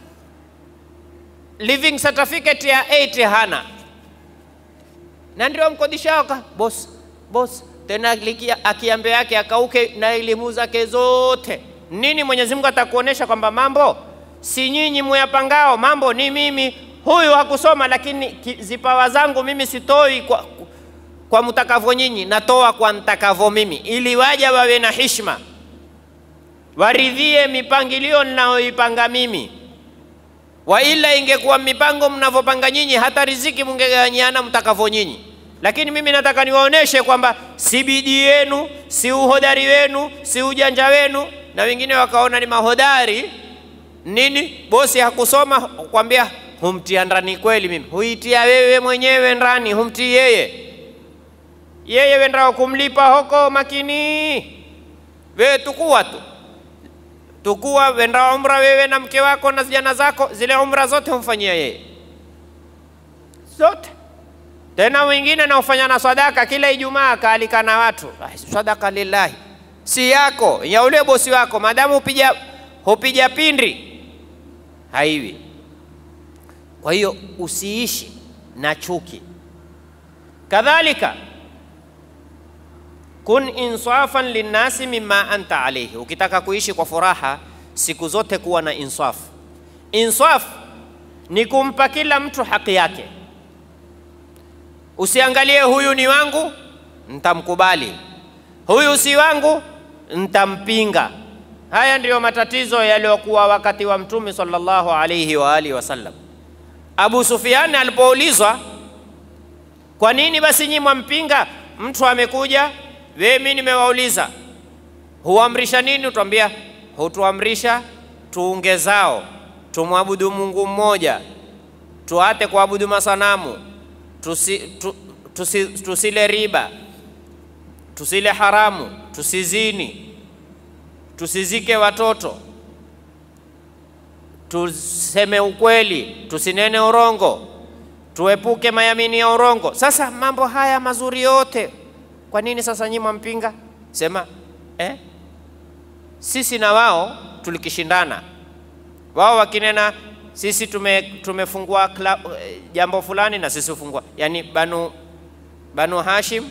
living certificate ya 8 hana. Na ndio mkodisha boss tena akiambia yake akauke na elimu zake zote. Nini? Mwenyezi Mungu atakuonesha kwamba mambo si nyinyi muyapangao, mambo ni mimi. Huyu hakusoma, lakini zipawa zangu mimi sitoi kwa mtakavyo nyinyi, natoa kwa mtakavyo mimi, ili waja wawe na heshima, waridhie mipangilio ninayoipanga mimi. Wa ila ingekuwa mipango mnavyopanga nyinyi, hata riziki mungegawanyana mtakavyo nyinyi. Lakini mimi nataka niwaoneshe kwamba si bidii yenu, si uhodari wenu, si ujanja wenu. Na wengine wakaona ni mahodari. Nini? Bosi hakusoma, kwambia humtia ndani kweli mimi. Huitia wewe mwenyewe ndani, humtii yeye. Yeye wendao kumlipa hoko makini. Wewe tukua wendao umra wewe na mke wako na vijana zako, zile umra zote humfanyia yeye. zote. Tena wengine na ufanya na sadaka kila Ijumaa, kaalika na watu, sadaka lillahi, si yako, ya ule bosi wako, madamu hupiga pindi haiwi. Kwa hiyo usiishi na chuki. Kadhalika kun insafan linnasi mimma anta alayhi, ukitaka kuishi kwa furaha siku zote kuwa na insaf. Insaf ni kumpa kila mtu haki yake. Usiangalie huyu ni wangu nitamkubali, huyu si wangu nitampinga. Haya ndiyo matatizo yaliyokuwa wakati wa Mtume sallallahu alayhi wa alihi wasallam. Abu Sufyan alipoulizwa, kwa nini basi nyinyi mwampinga? Mtu amekuja, wewe mimi nimewauliza, huamrisha nini? Utambia hutuamrisha tuunge zao, tumwabudu Mungu mmoja, tuate kuabudu masanamu, tusile riba, tusile haramu, tusizini, tusizike watoto, tuseme ukweli, tusinene urongo, tuepuke mayamini ya urongo. Sasa mambo haya mazuri yote, kwa nini sasa nyinyi mwampinga? Sema sisi na wao tulikishindana. Wao wakinena sisi tumefungua jambo fulani na sisi ufungua, yani Banu Hashim,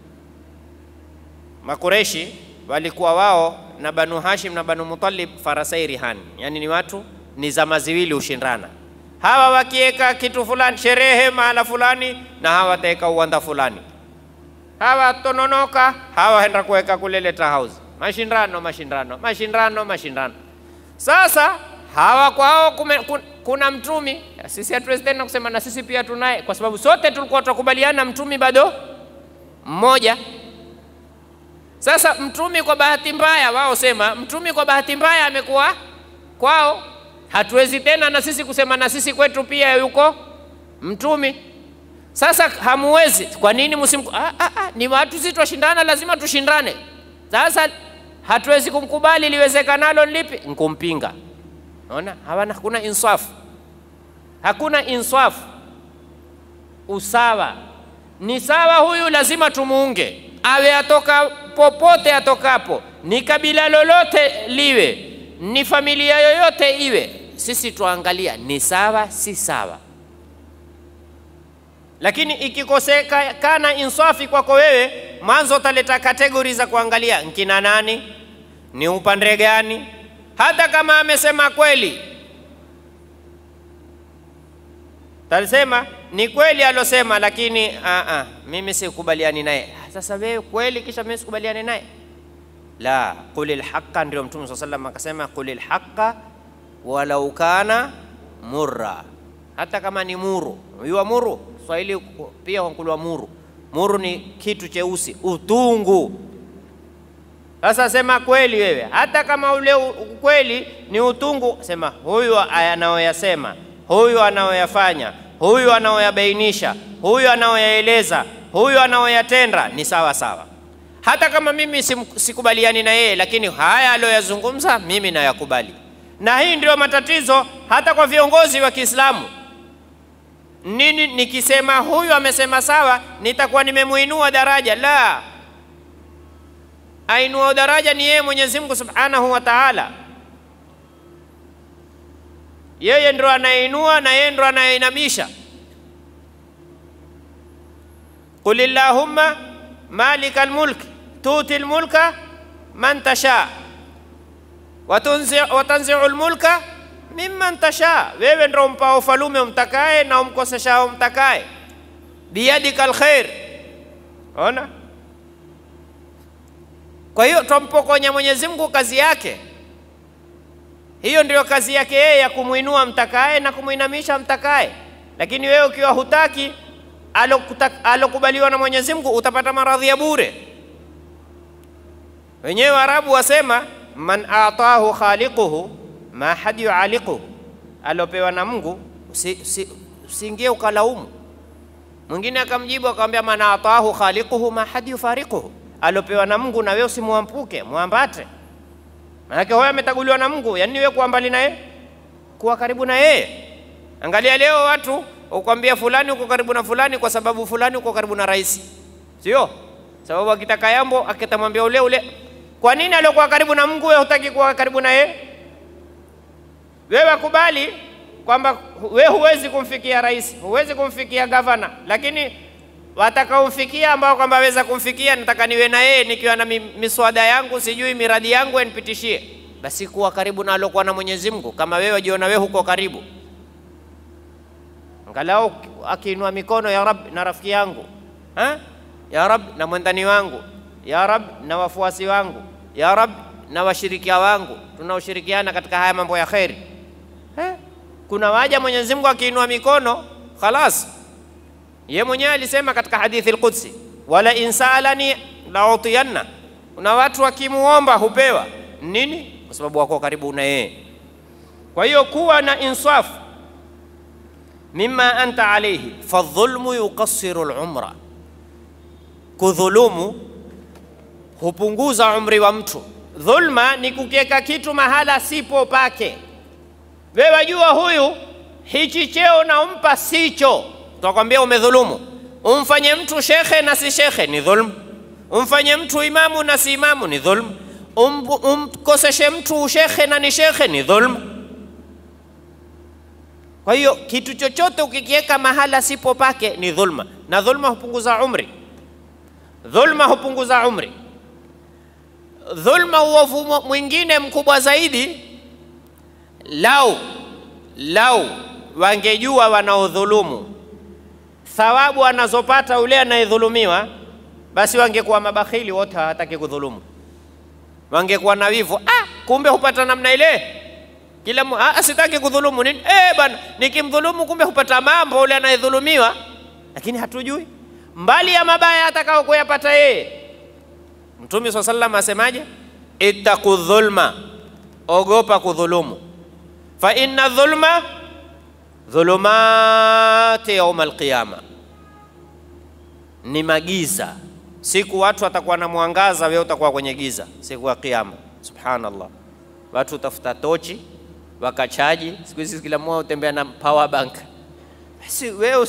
Makureshi walikuwa wao na Banu Hashim na Banu Muttalib farasai rihani, yani ni watu ni zama ziwili ushindana. Hawa wakieka kitu fulani, sherehe mahala fulani, na hawa taeka uwanda fulani. Hawa tononoka, hawa henda kuweka kule Leta House. Mashindano. Sasa hawa kwao kuna mtumi, sisi hatuwezi tena kusema na sisi pia tunaye, kwa sababu sote tulikuwa tukubaliana mtumi bado mmoja. Sasa mtumi kwa bahati mbaya, wao sema mtumi kwa bahati mbaya amekuwa kwao, hatuwezi tena na sisi kusema na sisi kwetu pia yuko mtumi. Sasa hamuwezi, kwa nini ni watu sisi tushindana, lazima tushindane. Sasa hatuwezi kumkubali, liwezekanalo lipi? Nkumpinga. Unaona? Hakuna insaf. Hakuna insaf. Usawa. Ni sawa, huyu lazima tumuunge. Awe atoka popote atokapo, ni kabila lolote liwe, ni familia yoyote iwe, sisi tuangalia ni sawa si sawa. Lakini ikikosekana insafi kwako wewe, mwanzo utaleta kategori za kuangalia nkina nani, ni upande gani. Hata kama amesema kweli, tasema ni kweli alosema, lakini mimi sikubaliani naye. Sasa wewe kweli kisha mimi sikubaliani naye? La, qulil haqqa, ndio Mtume sallallahu alayhi wasallam akasema qulil haqqa walau kana murra, hata kama ni muru. Yua muru, Swahili pia hukulwa muru. Muru ni kitu cheusi, utungu. Sasa sema kweli wewe, hata kama ule kweli ni utungu, sema huyu anaoyasema, huyu anaoyafanya, huyu anaoyabainisha, huyu anaoyaeleza, huyu anaoyatenda ni sawa sawa. Hata kama mimi sikubaliani na yeye, lakini haya aliyoyazungumza mimi nayakubali. Na hii ndio matatizo hata kwa viongozi wa Kiislamu. Nini nikisema huyu amesema sawa, nitakuwa nimemuinua daraja? La, ainua daraja ni yeye Mwenyezi Mungu Subhanahu wa Ta'ala. Yeye ndio anainua na yeye ndio anainamisha. Qul Allahumma malikal mulk tutil mulka man tasha wa tanzi'ul mulka mimman tasha. Wewe ndio umpa ufalume umtakaye na umkosesha umtakaye, biyadikal khair. Ona? Kwa hiyo tumpokonya Mwenyezi Mungu kazi yake. Hiyo ndio kazi yake yeye, ya kumuinua mtakaye na kumuinamisha mtakaye. Lakini wewe ukiwa hutaki alokubaliwa na Mwenyezi Mungu, utapata maradhi ya bure. Wenyewe Arabu wasema man atahu khaliquhu ma had yu'aliquhu, alopewa na Mungu usiingie ukalaumu. Mwingine akamjibu akamwambia man atahu khaliquhu ma had yufariquhu, alopewa na Mungu na wewe usimuampuke, muambate. Maana huyo ametaguliwa na Mungu, yani wewe kuwa mbali naye, kuwa karibu na yeye. Angalia leo watu ukwambia fulani uko karibu na fulani kwa sababu fulani uko karibu na rais, sio? Sababu akitaka jambo akitamwambia ule ule. Kwa nini aliyokuwa karibu na Mungu wewe hutaki kuwa karibu na yeye? Wewe kubali kwamba wewe huwezi kumfikia rais, huwezi kumfikia gavana, lakini watakaomfikia ambao kwamba waweza kumfikia, nataka niwe na yeye nikiwa na miswada yangu, sijui miradi yangu nipitishie. Basi kuwa karibu na alokuwa na Mwenyezi Mungu. Kama wewe wajiona wewe huko karibu, angalau akiinua mikono, ya Rab na rafiki yangu, ya Rab na mwendani wangu, ya Rab na wafuasi wangu, ya Rab na washirikia wangu, tunaoshirikiana katika haya mambo ya khairi. Kuna waja Mwenyezi Mungu akiinua mikono khalas. Yeye mwenyewe alisema katika hadithi al-Qudsi, wala insalani la'utiyanna. Kuna watu wakimuomba hupewa. Nini? Kwa sababu wako karibu na yeye. Kwa hiyo kuwa na insaf mimma anta alayhi, fadhulmu yuqassiru al-umra. Kudhulumu hupunguza umri wa mtu. Dhulma ni kukiweka kitu mahala sipo pake. Wewe wajua huyu hichi cheo na umpa sicho, tutakwambia umedhulumu. Umfanye mtu shekhe na si shekhe ni dhulmu. Umfanye mtu imamu na si imamu ni dhulmu. Umkoseshe mtu shekhe na ni shekhe ni dhulmu. Kwa hiyo kitu chochote ukikiweka mahala sipo pake ni dhulma, na dhulma hupunguza umri. Dhulma hupunguza umri. Dhulma uovu mwingine mkubwa zaidi, lau wangejua wanaodhulumu thawabu anazopata yule anayedhulumiwa, basi wangekuwa mabakhili wote, hawataki kudhulumu. Wangekuwa na wivu, kumbe hupata namna ile. Kila sitaki kudhulumu nini? Bana, nikimdhulumu kumbe hupata mambo yule anayedhulumiwa, lakini hatujui mbali ya mabaya atakao kuyapata yeye. Mtume swalla sallam asemaje? Ittaqu dhulma, ogopa kudhulumu. Fa inna dhulma dhulumati yawm alqiyama, ni magiza. Siku watu watakuwa na mwangaza, wewe utakuwa kwenye giza siku ya kiyama. Subhanallah, watu utafuta tochi wakachaji. Siku hizi kila mmoja utembea na power bank. Basi wewe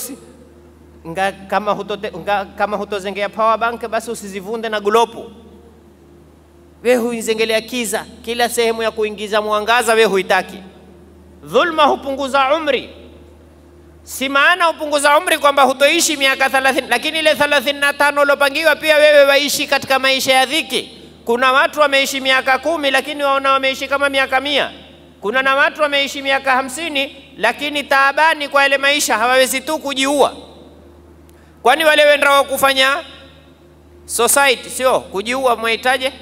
kama hutozengea power bank, basi usizivunde na glopu. Wewe huizengelea kiza, kila sehemu ya kuingiza mwangaza wewe huitaki. Dhulma hupunguza umri. Si maana hupunguza umri kwamba hutoishi miaka 30, lakini ile 35 ulopangiwa pia wewe waishi katika maisha ya dhiki. Kuna watu wameishi miaka 10 lakini waona wameishi kama miaka 100. Kuna na watu wameishi miaka 50 lakini taabani kwa ile maisha, hawawezi tu kujiua. Kwani wale wendao kufanya society sio kujiua, mwaitaje?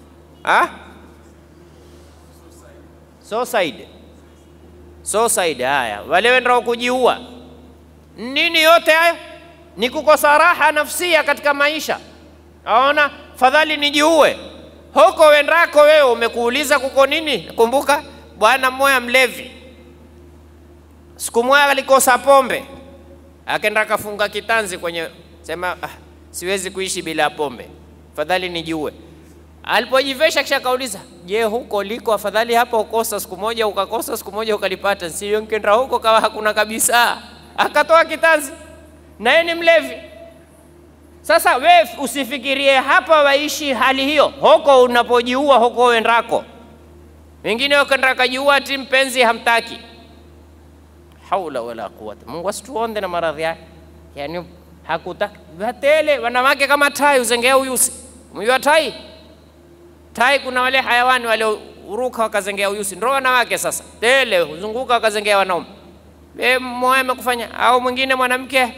Suicide. Haya, wale wendao kujiua. Nini yote hayo? Ni kukosa raha nafsia katika maisha. Aona fadhali nijiue. Huko wendako wewe umekuuliza kuko nini? Kumbuka bwana mmoja mlevi, siku moja alikosa pombe, akaenda akafunga kitanzi kwenye, sema siwezi kuishi bila pombe, fadhali nijiue. Alipojivesha kisha kauliza, je, huko liko afadhali hapa ukosa siku moja ukakosa siku moja ukalipata, sio nkenda huko kawa hakuna kabisa? Akatoa kitanzi, na yeye ni mlevi. Sasa wewe usifikirie hapa waishi hali hiyo, huko unapojiua huko wendako. Wengine wakaenda kajiua ati mpenzi hamtaki. Haula wala quwwata. Mungu asituonde na maradhi yake. Yani hakutaka batele wanawake kama tai uzengea uyusi. Umjua tai? Tai kuna wale hayawani wale uruka wakazengea uyusi. Ndio wanawake sasa. Tele uzunguka wakazengea wanaume. Wewe kufanya au mwingine mwanamke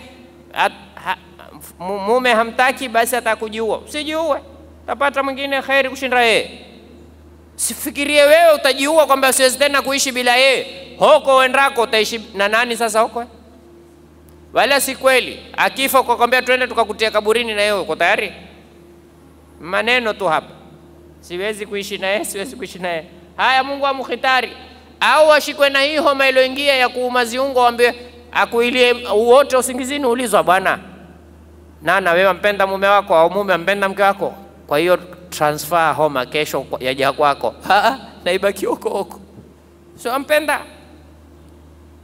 mume hamtaki basi atakujiua. Usijiue. Utapata mwingine khairi kushinda yeye. Sifikirie wewe utajiua kwamba siwezi tena kuishi bila yeye. Huko wendako utaishi na nani sasa huko? Wala si kweli. Akifa kwa kwambia twende tukakutia kaburini na yeye uko tayari? Maneno tu hapa. Siwezi kuishi na yeye, siwezi kuishi na yeye. Haya, Mungu amkhitari. Au ashikwe na hii homa iliyoingia ya kuuma ziungo, ambaye akuilie wote usingizini, ulizwa bwana, nana wewe mpenda mume wako au mume mpenda mke wako? Kwa hiyo transfer homa kesho yaja kwako. Na ibaki huko. Sio mpenda.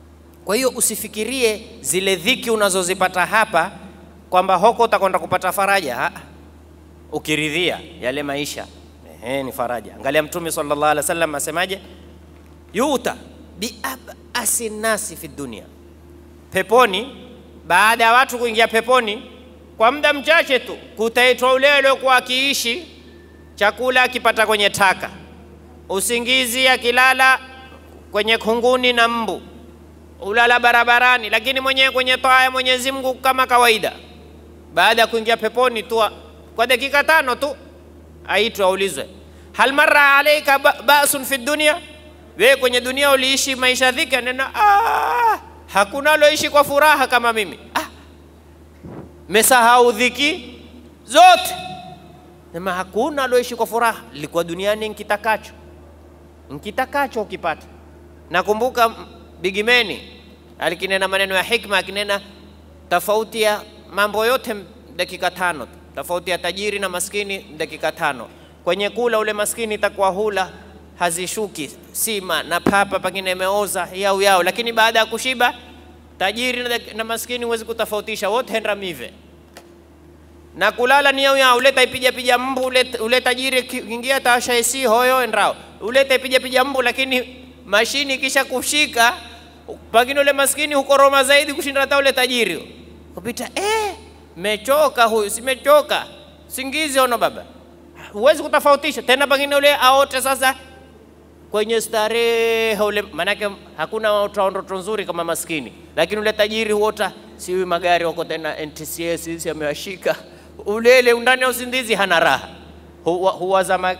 Kwa hiyo usifikirie zile dhiki unazozipata hapa kwamba huko utakwenda kupata faraja. Ukiridhia yale maisha, ni faraja. Angalia Mtume sallallahu alaihi wasallam asemaje, yuta biabasi nasi fi dunia, peponi, baada ya watu kuingia peponi kwa muda mchache tu, kutaitwa ule aliyekuwa akiishi chakula akipata kwenye taka, usingizi akilala kwenye kunguni na mbu, ulala barabarani, lakini mwenyewe kwenye taa ya Mwenyezi Mungu kama kawaida. Baada ya kuingia peponi tu kwa dakika 5 tu aitwe, aulizwe, hal marra alayka ba'sun fi dunya, wewe kwenye dunia uliishi maisha dhiki? Nena hakuna aloishi kwa furaha kama mimi. Mesahau dhiki zote. Sema hakuna aloishi kwa furaha, nilikuwa duniani nkitakacho ukipata. Nakumbuka Bigimeni alikinena maneno ya hikma, akinena tofauti ya mambo yote dakika 5, tofauti ya tajiri na maskini dakika 5. Kwenye kula ule maskini itakuwa hula hazishuki, sima na papa pengine imeoza yao, lakini baada ya kushiba tajiri na maskini huwezi kutofautisha, wote henda mive. Na kulala ni yao, uleta ipiga mbu, ule tajiri kingia taasha isi hoyo endrao, uleta ipiga mbu, lakini mashini kisha kushika pengine ule maskini hukoroma zaidi kushinda hata ule tajiri. Kupita mechoka huyu, simechoka, singizi ono baba, huwezi kutofautisha tena. Pengine ule aote sasa kwenye starehe ule, manake hakuna ndoto nzuri kama maskini, lakini ule tajiri huota siwi magari wako tena NTCS hizi amewashika, ulele undani ya usindizi hana raha, huwaza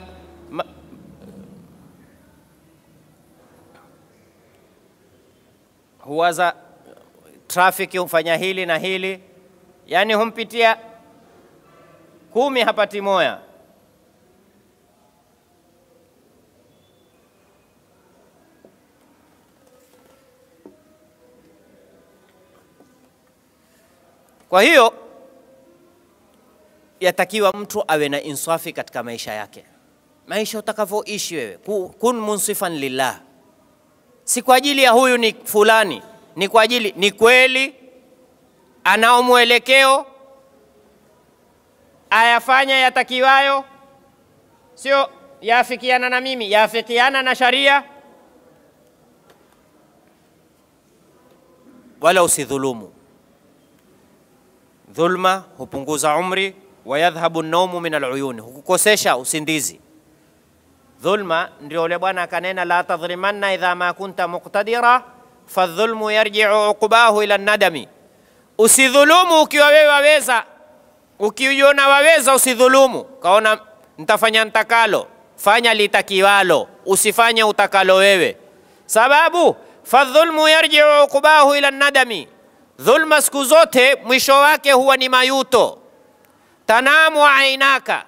huwaza trafiki, hufanya hili na hili, yani humpitia 10 hapati moya. Kwa hiyo yatakiwa mtu awe na insafi katika maisha yake. Maisha utakavyoishi wewe, kun munsifan lillah, si kwa ajili ya huyu ni fulani, ni kwa ajili, ni kweli anao mwelekeo, ayafanya yatakiwayo, sio yafikiana na mimi, yafikiana na sharia, wala usidhulumu. Dhulma hupunguza umri, wa yadhhabu an-nawmu min al-uyun, hukukosesha usindizi. Dhulma ndio ule bwana akanena, la tadhlimanna idha ma kunta muqtadira fadhulmu yarji'u uqbahu ila an-nadami. Usidhulumu ukiwa wewe waweza, ukijiona waweza usidhulumu. Kaona nitafanya nitakalo, fanya litakiwalo, usifanye utakalo wewe. Sababu fadhulmu yarji'u uqbahu ila an-nadami, dhulma siku zote mwisho wake huwa ni mayuto. Tanamu ainaka,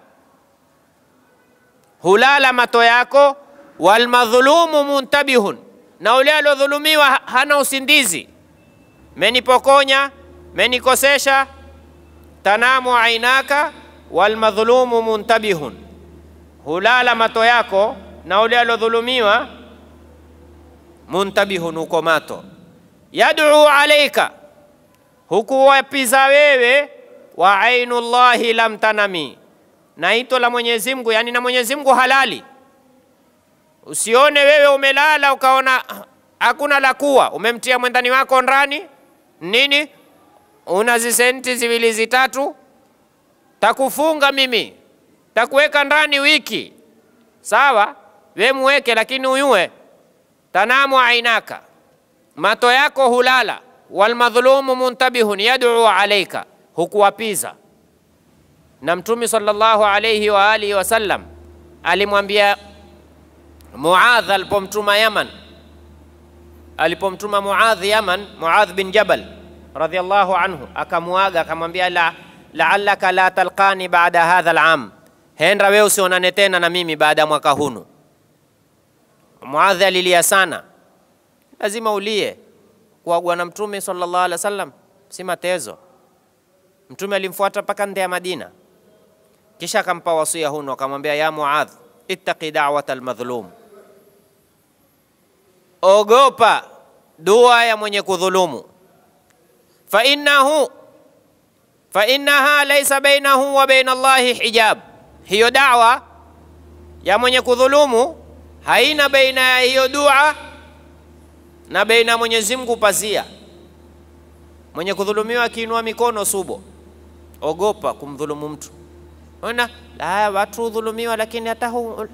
hulala mato yako. Wal madhulumu muntabihun, na ule alodhulumiwa hana usindizi. Menipokonya, menikosesha. Tanamu ainaka wal madhulumu muntabihun, hulala mato yako, na ule alodhulumiwa muntabihun, uko mato. Yad'u alayka, hukuwapiza wewe. Wa ainullahi lam tanami, na ito la Mwenyezi Mungu, yani na Mwenyezi Mungu halali. Usione wewe umelala ukaona hakuna la kuwa, umemtia mwendani wako ndani nini, una zisenti 2 3, takufunga mimi, takuweka ndani wiki, sawa, wewe muweke, lakini uyue. Tanamu ainaka, mato yako hulala. Wal madhulumu muntabihun yad'u alayka, hukuwapiza. Na Mtume sallallahu alayhi wa alihi wasallam alimwambia Muadh alipomtuma Yaman, alipomtuma Muadh Yaman, Muadh bin Jabal radhiyallahu anhu, akamuaga akamwambia, la'allaka la talqani ba'da hadha al'am, henda wewe usionane tena na mimi baada ya mwaka huu. Muadh alilia sana. Lazima ulie kuagwa na Mtume sallallahu alaihi wasallam, si matezo. Mtume alimfuata mpaka nje ya Madina, kisha akampa wasia huno, akamwambia, ya Muadh, ittaqi da'wat al-madhlum, ogopa dua ya mwenye kudhulumu. Fa innaha laysa bainahu wa baina Allahi hijab. Hiyo da'wa ya mwenye kudhulumu haina baina ya hiyo dua na baina Mwenyezi Mungu pazia. Mwenye kudhulumiwa akiinua mikono subo, ogopa kumdhulumu mtu. Ona la watu dhulumiwa, lakini hata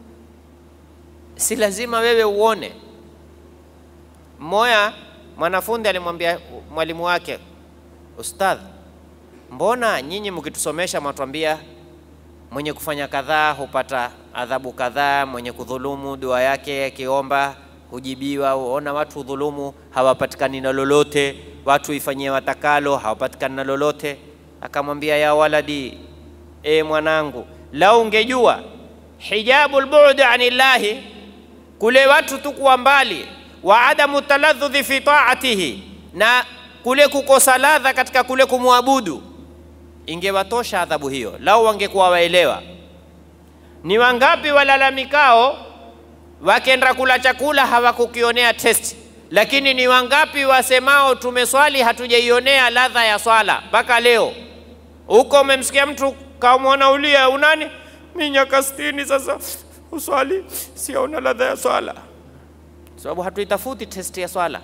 si lazima wewe uone. Mmoja mwanafunzi alimwambia mwalimu wake, ustadh, mbona nyinyi mkitusomesha matuambia mwenye kufanya kadhaa hupata adhabu kadhaa, mwenye kudhulumu dua yake akiomba hujibiwa. Ona watu dhulumu hawapatikani na lolote, watu ifanyie watakalo hawapatikani na lolote. Akamwambia, ya waladi, mwanangu, lau ungejua hijabul bu'd anillahi, kule watu tukuwa mbali, wa adamu taladhudhi fi ta'atihi, na kule kukosa ladha katika kule kumwabudu, ingewatosha adhabu hiyo lau wangekuwa waelewa. Ni wangapi walalamikao wakenda kula chakula hawakukionea test, lakini ni wangapi wasemao tumeswali hatujaionea ladha ya swala mpaka leo. Huko umemsikia mtu kamwona ulia, unani miaka 60 sasa uswali siona ladha ya swala, sababu hatuitafuti test ya swala.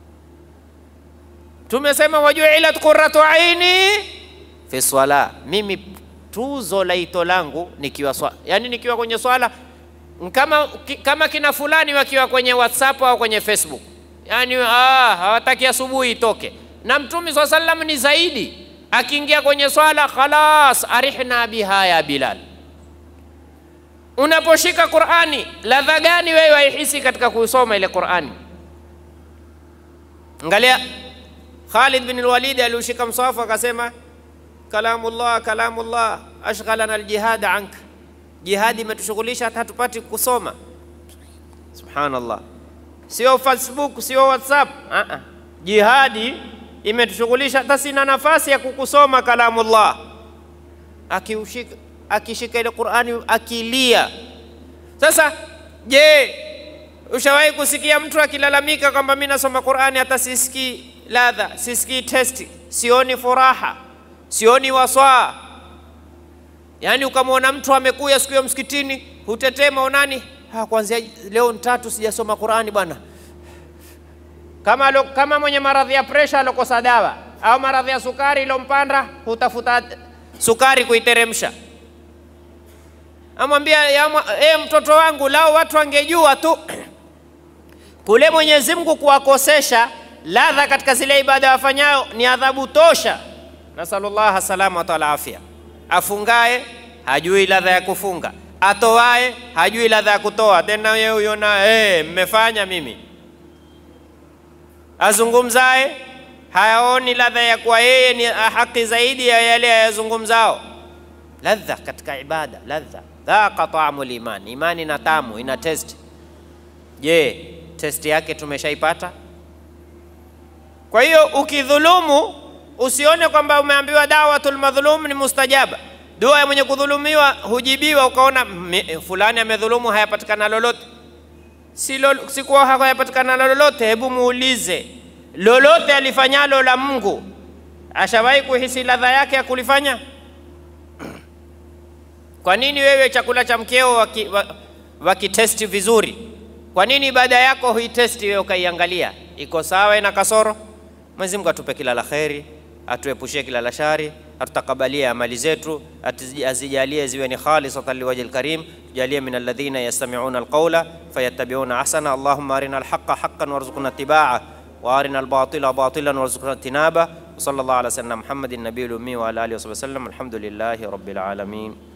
Tumesema waju'ilat qurratu aini fi swala, mimi tuzo laito langu nikiwa swala, yani nikiwa kwenye swala, kama kina fulani wakiwa kwenye WhatsApp au kwenye Facebook, yani hawataki asubuhi itoke. Na Mtume SAW ni zaidi, akiingia kwenye swala khalas arihna biha ya Bilal. Unaposhika Qur'ani, ladha gani wewe waihisi katika kusoma ile Qur'ani? Angalia Khalid bin al-Walid alioshika msahafu akasema, kalamullah ashghalana al-jihad anka, jihadi imetushughulisha hata hatupati kusoma. Subhanallah, sio Facebook, sio WhatsApp, jihadi imetushughulisha hata sina nafasi ya kukusoma kalamullah. Akishika ile Qur'ani akilia. Sasa je, ushawahi kusikia mtu akilalamika kwamba mimi nasoma Qur'ani hata sisikii ladha, sisikii testi, sioni furaha, sioni waswa? Yani ukamwona mtu amekuja siku ya msikitini, hutetema unani, kuanzia leo 3 sijasoma Qur'ani bwana. Kama mwenye maradhi ya pressure alokosa dawa, au maradhi ya sukari ilompanda, hutafuta sukari kuiteremsha. Amwambia, mtoto wangu, lao watu wangejua tu kule Mwenyezi Mungu kuwakosesha ladha katika zile ibada wafanyayo ni adhabu tosha. Nasallallahu salama wa ta'ala afya. Afungae hajui ladha ya kufunga, atoae hajui ladha ya kutoa, tena yeye uiona mmefanya mimi. Azungumzae hayaoni ladha ya kwa yeye ni haki zaidi ya yale yazungumzao. Ladha katika ibada, ladha dhaqa ta'amul iman, imani na tamu ina test. Je, test yake tumeshaipata? Kwa hiyo ukidhulumu usione kwamba umeambiwa dawatul madhlum ni mustajaba, dua ya mwenye kudhulumiwa hujibiwa, ukaona fulani amedhulumu hayapatikana lolote. Si kwa hayapatikana lolote. Hebu muulize, lolote alifanyalo la Mungu ashawahi kuhisi ladha yake ya kulifanya? Kwa nini wewe chakula cha mkeo wakitesti vizuri, kwa nini ibada yako huitesti wewe ukaiangalia iko sawa, ina kasoro? Mwenyezi Mungu atupe kila la kheri, atuepushie kila la shari, atutakabalie amali zetu, azijalie ziwe ni khalisatan liwajhil karim, tujalie min alladhina yastami'una alqawla fayattabi'una ahsana. Allahumma arina alhaqqa haqqan warzuqna ittiba'a wa arina albatila batilan warzuqna ijtinaba. Sallallahu ala sayyidina Muhammadin nabiyil ummi wa ala alihi wa sallam. Alhamdulillahi rabbil alamin.